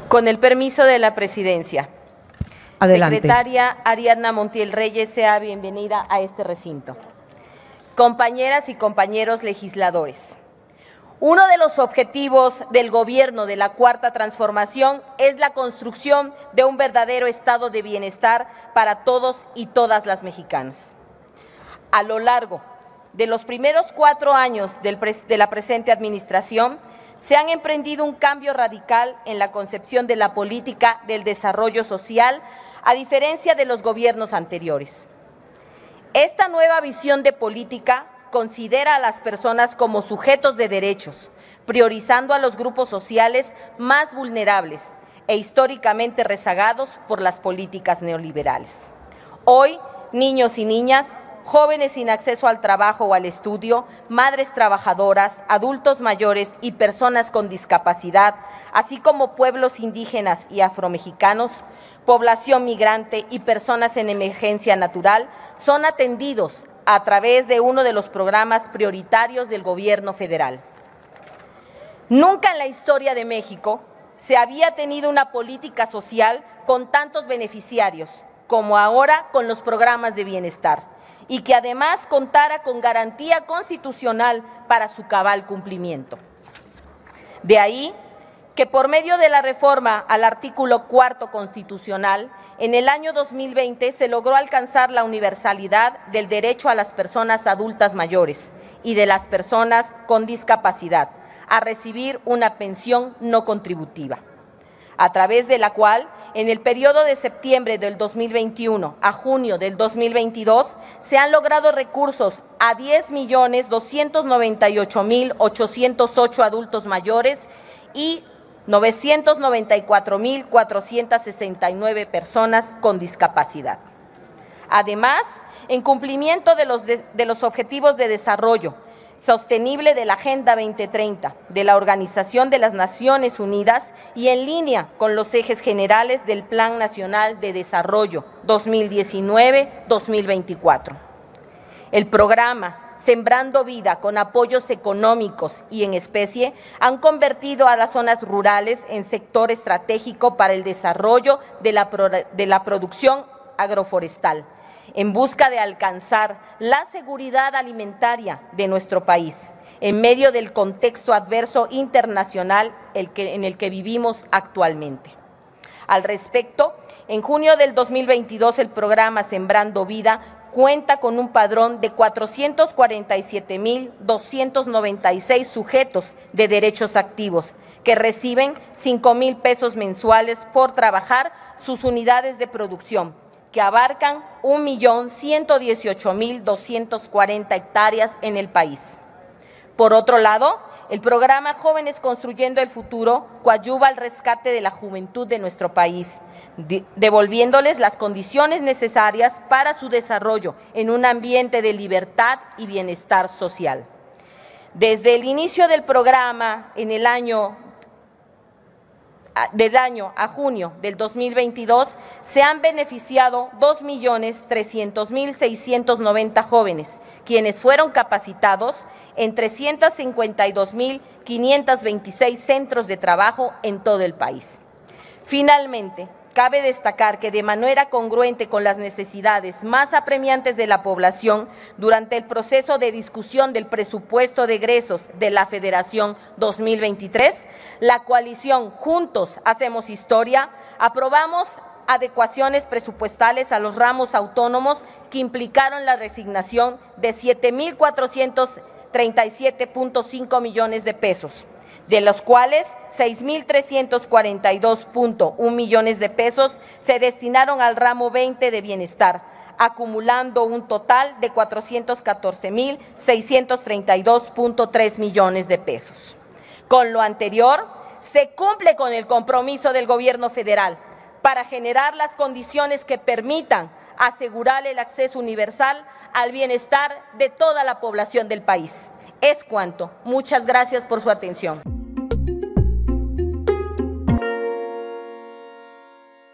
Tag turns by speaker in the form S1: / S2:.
S1: Con el permiso de la presidencia.
S2: Adelante.
S1: Secretaria Ariadna Montiel Reyes, sea bienvenida a este recinto. Compañeras y compañeros legisladores, uno de los objetivos del gobierno de la Cuarta Transformación es la construcción de un verdadero estado de bienestar para todos y todas las mexicanas. A lo largo de los primeros 4 años de la presente administración, se han emprendido un cambio radical en la concepción de la política del desarrollo social, a diferencia de los gobiernos anteriores. Esta nueva visión de política considera a las personas como sujetos de derechos, priorizando a los grupos sociales más vulnerables e históricamente rezagados por las políticas neoliberales. Hoy, niños y niñas, jóvenes sin acceso al trabajo o al estudio, madres trabajadoras, adultos mayores y personas con discapacidad, así como pueblos indígenas y afromexicanos, población migrante y personas en emergencia natural, son atendidos a través de uno de los programas prioritarios del gobierno federal. Nunca en la historia de México se había tenido una política social con tantos beneficiarios como ahora con los programas de bienestar, y que además contara con garantía constitucional para su cabal cumplimiento. De ahí que por medio de la reforma al artículo 4 constitucional, en el año 2020 se logró alcanzar la universalidad del derecho a las personas adultas mayores y de las personas con discapacidad a recibir una pensión no contributiva, a través de la cual en el periodo de septiembre del 2021 a junio del 2022 se han logrado recursos a 10.298.808 adultos mayores y 994.469 personas con discapacidad. Además, en cumplimiento de los objetivos de desarrollo sostenible de la Agenda 2030 de la Organización de las Naciones Unidas y en línea con los ejes generales del Plan Nacional de Desarrollo 2019-2024. El programa Sembrando Vida, con apoyos económicos y en especie, han convertido a las zonas rurales en sector estratégico para el desarrollo de la producción agroforestal, en busca de alcanzar la seguridad alimentaria de nuestro país, en medio del contexto adverso internacional en el que vivimos actualmente. Al respecto, en junio del 2022, el programa Sembrando Vida cuenta con un padrón de 447.296 sujetos de derechos activos que reciben 5,000 pesos mensuales por trabajar sus unidades de producción, que abarcan 1.118.240 hectáreas en el país. Por otro lado, el programa Jóvenes Construyendo el Futuro coadyuva al rescate de la juventud de nuestro país, devolviéndoles las condiciones necesarias para su desarrollo en un ambiente de libertad y bienestar social. Desde el inicio del programa, del año a junio del 2022, se han beneficiado 2.300.690 jóvenes, quienes fueron capacitados en 352.526 centros de trabajo en todo el país. Finalmente, cabe destacar que de manera congruente con las necesidades más apremiantes de la población, durante el proceso de discusión del presupuesto de egresos de la Federación 2023, la coalición Juntos Hacemos Historia aprobamos adecuaciones presupuestales a los ramos autónomos que implicaron la resignación de 7.437.5 millones de pesos, de los cuales 6.342.1 millones de pesos se destinaron al ramo 20 de bienestar, acumulando un total de 414.632.3 millones de pesos. Con lo anterior, se cumple con el compromiso del gobierno federal para generar las condiciones que permitan asegurar el acceso universal al bienestar de toda la población del país. Es cuanto. Muchas gracias por su atención.